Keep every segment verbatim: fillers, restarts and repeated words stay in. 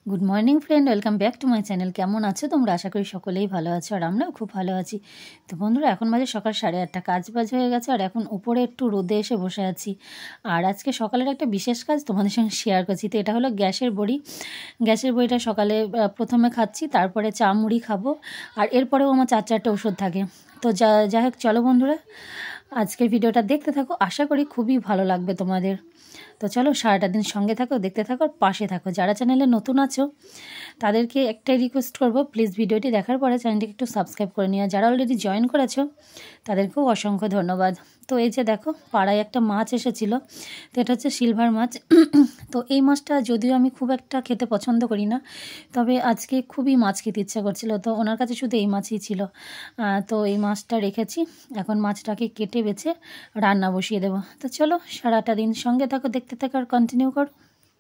Good morning friend, welcome back to my channel. কেমন আছো তোমরা? আশা করি সকলেই ভালো আছো, আর আমরাও খুব ভালো আছি। তো বন্ধুরা, এখন বাজে সকাল সাড়ে আটটা, কাজ বাজ হয়ে গেছে, আর এখন উপরে একটু রোদে এসে বসে আছি। আর আজকে সকালের একটা বিশেষ কাজ তোমাদের সঙ্গে শেয়ার করছি। তো এটা হলো গ্যাসের বড়ি। গ্যাসের বড়িটা সকালে প্রথমে খাচ্ছি, তারপরে চা মুড়ি খাবো, আর এরপরেও আমার চার চারটে ওষুধ থাকে। তো যা যাই হোক, চলো বন্ধুরা আজকের ভিডিওটা দেখতে থাকো, আশা করি খুবই ভালো লাগবে তোমাদের। তো চলো সারাটা দিন সঙ্গে থাকো, দেখতে থাকো, পাশে থাকো। যারা চ্যানেলে নতুন আছো তাদেরকে একটাই রিকোয়েস্ট করব, প্লিজ ভিডিওটি দেখার পরে চ্যানেলটিকে একটু সাবস্ক্রাইব করে নিও। যারা অলরেডি জয়েন করেছো তাদেরকেও অসংখ্য ধন্যবাদ। তো এই যে দেখো, পাড়ায় একটা মাছ এসেছিলো, তো এটা হচ্ছে সিলভার মাছ। তো এই মাছটা যদিও আমি খুব একটা খেতে পছন্দ করি না, তবে আজকে খুবই মাছ খেতে ইচ্ছা করছিল, তো ওনার কাছে শুধু এই মাছই ছিল। তো এই মাছটা রেখেছি, এখন মাছটাকে কেটে বেছে রান্না বসিয়ে দেবো। তো চলো সারাটা দিন সঙ্গে থাকো, দেখতে থাকো আর কন্টিনিউ করো।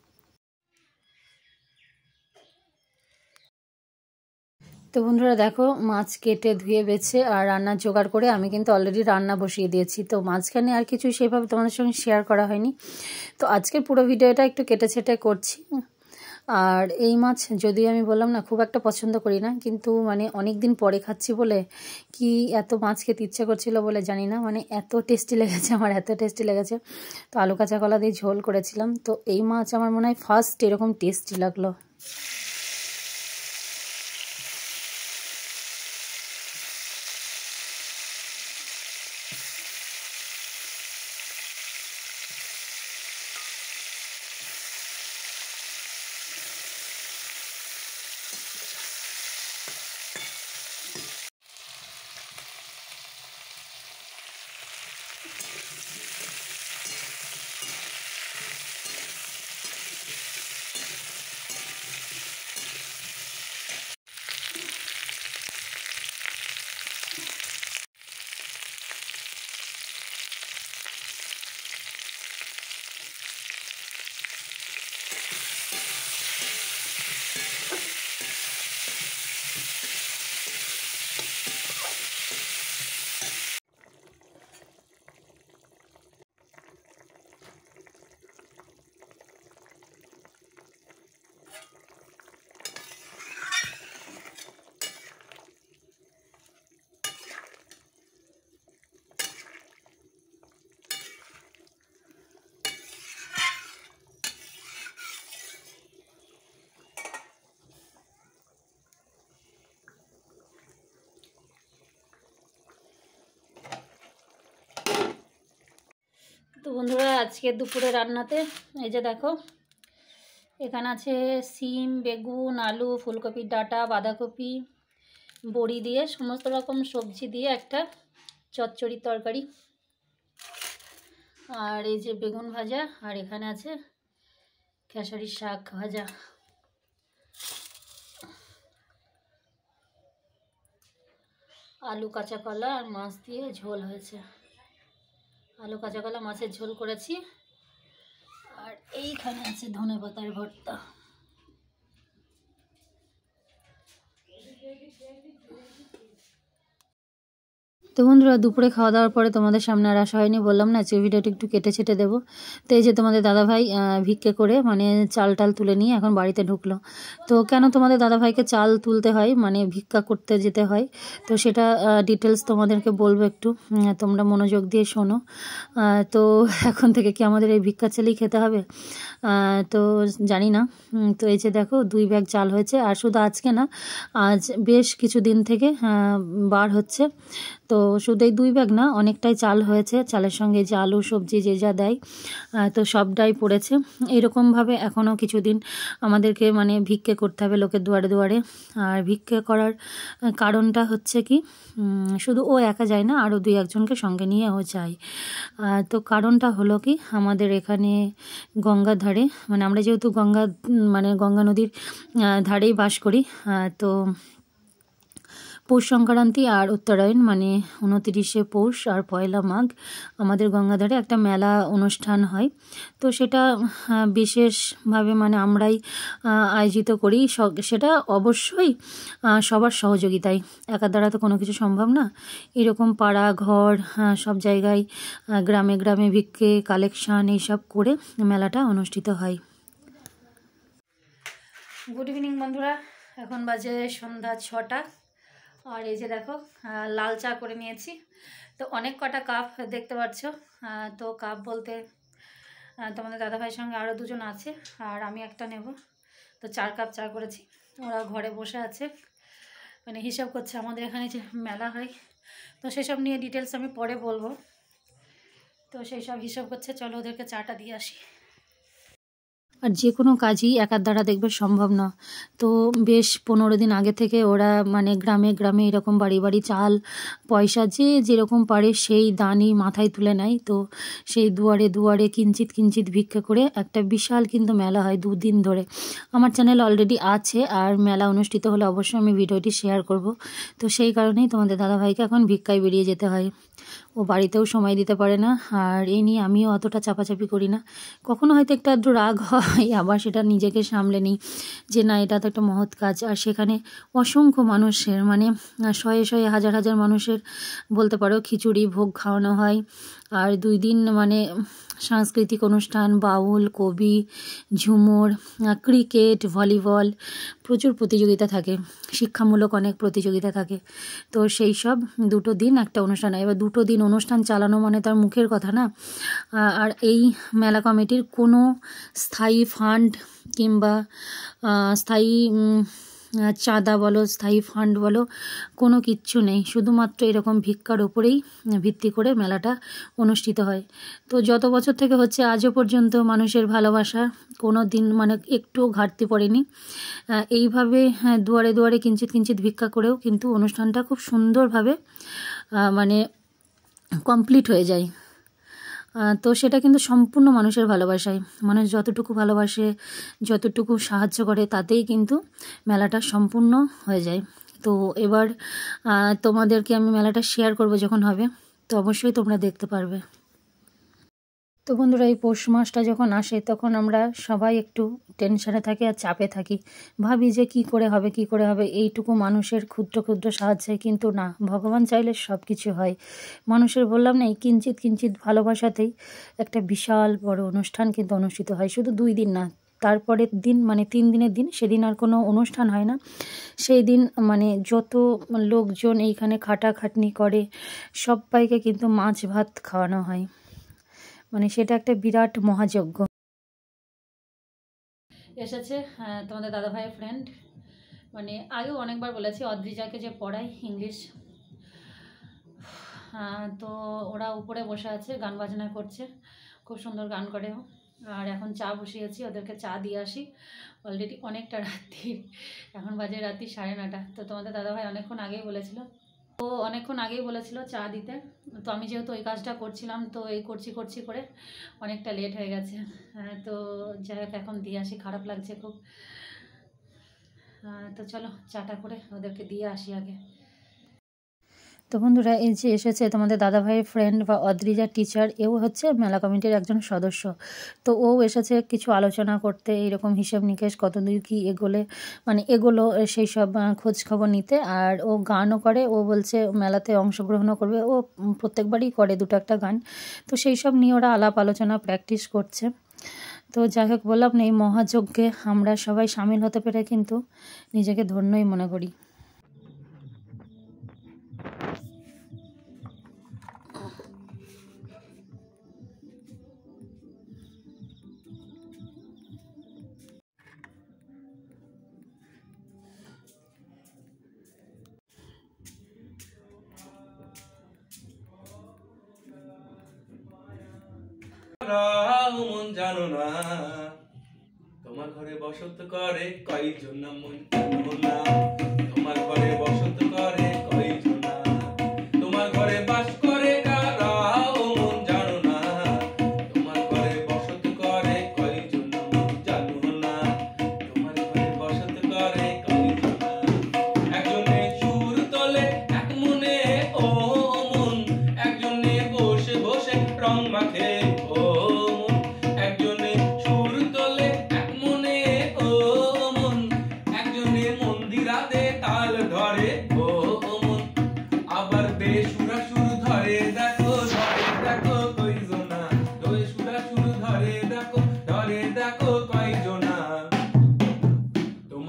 তো বন্ধুরা দেখো, মাছ কেটে ধুয়ে বেছে আর রান্নার জোগাড় করে আমি কিন্তু অলরেডি রান্না বসিয়ে দিয়েছি। তো মাঝখানে আর কিছু সেভাবে তোমাদের সঙ্গে শেয়ার করা হয়নি, তো আজকের পুরো ভিডিওটা একটু কেটে ছেটে করছি। আর এই মাছ যদিও আমি বললাম না খুব একটা পছন্দ করি না, কিন্তু মানে অনেক দিন পরে খাচ্ছি বলে কি এত মাছ খেতে ইচ্ছে করছিল বলে জানি না, মানে এত টেস্টি লেগেছে আমার, এত টেস্টি লেগেছে। তো আলু কাঁচা কলা দিয়ে ঝোল করেছিলাম, তো এই মাছ আমার মনে হয় ফার্স্ট এরকম টেস্টি লাগলো। তো বন্ধুরা, আজকে দুপুরে রান্নাতে এই যে দেখো, এখানে আছে সিম, বেগুন, আলু, ফুলকপির ডাঁটা, বাঁধাকপি, বড়ি দিয়ে সমস্ত রকম সবজি দিয়ে একটা চচ্চড়ির তরকারি, আর এই যে বেগুন ভাজা, আর এখানে আছে খেসারির শাক ভাজা। আলু কাঁচা কলা আর মাছ দিয়ে ঝোল হয়েছে, আলু কাঁচা কলা মাছের ঝোল করেছি, আর এইখানে আছে ধনেপাতার ভর্তা। তো বন্ধুরা, দুপুরে খাওয়া দাওয়ার পরে তোমাদের সামনে আর আসা হয়নি, বললাম না যে ভিডিওটা একটু কেটে ছেটে দেবো। তো এই যে তোমাদের দাদাভাই ভিক্ষে করে মানে চাল টাল তুলে নিয়ে এখন বাড়িতে ঢুকলো। তো কেন তোমাদের দাদাভাইকে চাল তুলতে হয়, মানে ভিক্ষা করতে যেতে হয়, তো সেটা ডিটেলস তোমাদেরকে বলবো, একটু তোমরা মনোযোগ দিয়ে শোনো। তো এখন থেকে কি আমাদের এই ভিক্ষা চালেই খেতে হবে? তো জানি না। তো এই যে দেখো, দুই ব্যাগ চাল হয়েছে, আর শুধু আজকে না, আজ বেশ কিছু দিন থেকে বার হচ্ছে। তো শুধু এই দুই ব্যাগ না, অনেকটাই চাল হয়েছে। চালের সঙ্গে যে আলু সবজি যে যা দেয়, তো সবটাই পড়েছে। এইরকমভাবে এখনও কিছুদিন আমাদেরকে মানে ভিক্ষে করতে হবে লোকের দুয়ারে দুয়ারে। আর ভিক্ষে করার কারণটা হচ্ছে কি, শুধু ও একা যায় না, আরও দুই একজনকে সঙ্গে নিয়ে ও যায়। তো কারণটা হলো কি, আমাদের এখানে গঙ্গার ধারে, মানে আমরা যেহেতু গঙ্গা মানে গঙ্গা নদীর ধারেই বাস করি, তো পৌষ সংক্রান্তি আর উত্তরায়ণ মানে উনতিরিশে পৌষ আর পয়লা মাঘ আমাদের গঙ্গাধারে একটা মেলা অনুষ্ঠান হয়। তো সেটা বিশেষভাবে মানে আমরাই আয়োজিত করি, সেটা অবশ্যই সবার সহযোগিতায়, একার দ্বারা তো কোনো কিছু সম্ভব না। এরকম পাড়া ঘর সব জায়গায় গ্রামে গ্রামে ভিক্ষে কালেকশান এইসব করে মেলাটা অনুষ্ঠিত হয়। গুড ইভিনিং বন্ধুরা, এখন বাজে সন্ধ্যা ছটা। আর এই যে দেখো লাল চা করে নিয়েছি। তো অনেক কটা কাপ দেখতে পাচ্ছ। তো কাপ বলতে তোমাদের দাদাভাইয়ের সঙ্গে আরও দুজন আছে, আর আমি একটা নেব। তো চার কাপ চা করেছি। ওরা ঘরে বসে আছে, মানে হিসাব করছে আমাদের এখানে যে মেলা হয়, তো সেসব নিয়ে ডিটেলস আমি পরে বলবো। তো সেই সব হিসাব করছে, চলো ওদেরকে চাটা দিয়ে আসি। আর যে কোনো কাজই একার দ্বারা দেখবে সম্ভব না। তো বেশ পনেরো দিন আগে থেকে ওরা মানে গ্রামে গ্রামে এরকম বাড়ি বাড়ি চাল পয়সা যে যেরকম পারে সেই দানই মাথায় তুলে নেয়। তো সেই দুয়ারে দুয়ারে কিঞ্চিত কিঞ্চিত ভিক্ষা করে একটা বিশাল কিন্তু মেলা হয় দুদিন ধরে। আমার চ্যানেল অলরেডি আছে, আর মেলা অনুষ্ঠিত হলে অবশ্যই আমি ভিডিওটি শেয়ার করব। তো সেই কারণেই তোমাদের দাদাভাইকে এখন ভিক্ষায় বেরিয়ে যেতে হয়। ও বাড়িতেও সময় দিতে পারে না, আর এই নিয়ে আমিও অতটা চাপাচাপি করি না। কখনো হয়তো একটা আধটু রাগ হয়, আবার সেটা নিজেকে সামলে নিই যে না, এটা তো একটা মহৎ কাজ। আর সেখানে অসংখ্য মানুষের মানে শয়ে শয়ে হাজার হাজার মানুষের বলতে পারো খিচুড়ি ভোগ খাওয়ানো হয়। আর দুই দিন মানে সাংস্কৃতিক অনুষ্ঠান, বাউল, কবি, ঝুমুর, ক্রিকেট, ভলিবল, প্রচুর প্রতিযোগিতা থাকে, শিক্ষামূলক অনেক প্রতিযোগিতা থাকে। তো সেই সব দুটো দিন একটা অনুষ্ঠান। এবার দুটো দিন অনুষ্ঠান চালানো মানে তার মুখের কথা না। আর এই মেলা কমিটির কোনো স্থায়ী ফান্ড কিংবা স্থায়ী চাঁদা বলো, স্থায়ী ফান্ড বলো, কোনো কিচ্ছু নেই। শুধুমাত্র এরকম ভিক্ষার ওপরেই ভিত্তি করে মেলাটা অনুষ্ঠিত হয়। তো যত বছর থেকে হচ্ছে আজও পর্যন্ত মানুষের ভালোবাসা কোনো দিন মানে একটুও ঘাটতি পড়েনি। এইভাবে দুয়ারে দুয়ারে কিঞ্চিত কিঞ্চিত ভিক্ষা করেও কিন্তু অনুষ্ঠানটা খুব সুন্দরভাবে মানে কমপ্লিট হয়ে যায়। তো সেটা কিন্তু সম্পূর্ণ মানুষের ভালোবাসায়, মানুষ যতটুকু ভালোবাসে, যতটুকু সাহায্য করে, তাতেই কিন্তু মেলাটা সম্পূর্ণ হয়ে যায়। তো এবার তোমাদেরকে আমি মেলাটা শেয়ার করব যখন হবে, তো অবশ্যই তোমরা দেখতে পারবে। তো বন্ধুরা, এই পৌষ মাসটা যখন আসে তখন আমরা সবাই একটু টেনশনে থাকি আর চাপে থাকি, ভাবি যে কি করে হবে কি করে হবে এইটুকু মানুষের ক্ষুদ্র ক্ষুদ্র সাহায্যে। কিন্তু না, ভগবান চাইলে সব কিছু হয়। মানুষের বললাম না, এই কিঞ্চিত কিঞ্চিত ভালোবাসাতেই একটা বিশাল বড় অনুষ্ঠান কিন্তু অনুষ্ঠিত হয়। শুধু দুই দিন না, তারপরের দিন মানে তিন দিনের দিন, সেদিন আর কোনো অনুষ্ঠান হয় না। সেই দিন মানে যত লোকজন এইখানে খাটাখাটনি করে সবাইকে কিন্তু মাছ ভাত খাওয়ানো হয়, মানে সেটা একটা বিরাট মহাযজ্ঞ। এসেছে তোমাদের দাদা ভাইয়ের ফ্রেন্ড, মানে আগেও অনেকবার বলেছি অদ্রিজাকে যে পড়াই ইংলিশ। তো ওরা উপরে বসে আছে, গান বাজনা করছে, খুব সুন্দর গান করে। আর এখন চা বসিয়েছি, ওদেরকে চা দিয়ে আসি। অলরেডি অনেকটা রাত্রি, এখন বাজে রাত্রি সাড়ে নটা। তো তোমাদের দাদাভাই অনেকক্ষণ আগেই বলেছিল ও অনেকক্ষণ আগেই বলেছিল চা দিতে। তো আমি যেহেতু ওই কাজটা করছিলাম, তো এই করছি করছি করে অনেকটা লেট হয়ে গেছে। তো যাই হোক, এখন দিয়ে আসি, খারাপ লাগছে খুব। তো চলো চাটা করে ওদেরকে দিয়ে আসি আগে। তো বন্ধুরা, এই যে এসেছে তোমাদের দাদাভাইয়ের ফ্রেন্ড বা অদ্রিজার টিচার, এও হচ্ছে মেলা কমিটির একজন সদস্য। তো ও এসেছে কিছু আলোচনা করতে, এইরকম হিসেব নিকেশ কতদূর কী এগোলে মানে এগোলো সেই সব খোঁজ খবর নিতে। আর ও গানও করে, ও বলছে মেলাতে অংশগ্রহণও করবে। ও প্রত্যেকবারই করে দুটো একটা গান। তো সেই সব নিয়ে ওরা আলাপ আলোচনা প্র্যাকটিস করছে। তো যাই হোক, বললাম না, এই মহাযজ্ঞে আমরা সবাই সামিল হতে পেরে কিন্তু নিজেকে ধন্যই মনে করি। মন জানো না, তোমার ঘরে বসত করে কয়জন না, মন জানো না, তোমার ঘরে বসত করে কয়জন না, তোমার ঘরে বাস করে কারা, ও মন জানো না, তোমার ঘরে বসত করে কয়জন না, মন জানো না, তোমার ঘরে বসত করে কয়জন না। একজনে সুর তোলে এক মনে ও মন, একজনে বসে বসে রং মাখে ও মন, একজনে সুর তোলে এক মনে ও মন, একজনে মন্দিরাতে তাল ধরে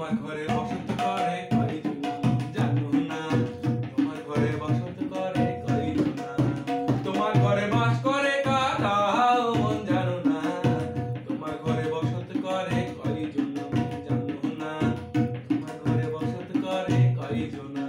তোমার ঘরে বসত করে কয়জন মন জানো না, তোমার ঘরে বসত করে কয়জন না, তোমার ঘরে বাস করে কারাও মন জানো না, তোমার ঘরে বসত করে কয়জন মন জানো না, তোমার ঘরে বসত করে কয়জন না।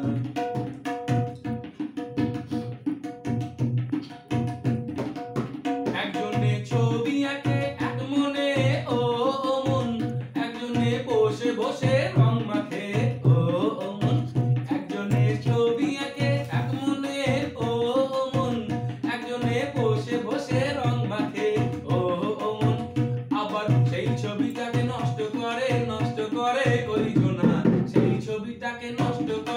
একজনে ছবি আঁকে এক মনে ও মন, একজনে বসে বসে রং মাখে ও মন, একজনে ছবি আঁকে এক মনে ও মন, একজনে বসে বসে রং মাখে ও মন, আবার সেই ছবিটাকে নষ্ট করে নষ্ট করে কইজনা, সেই ছবিটাকে নষ্ট করে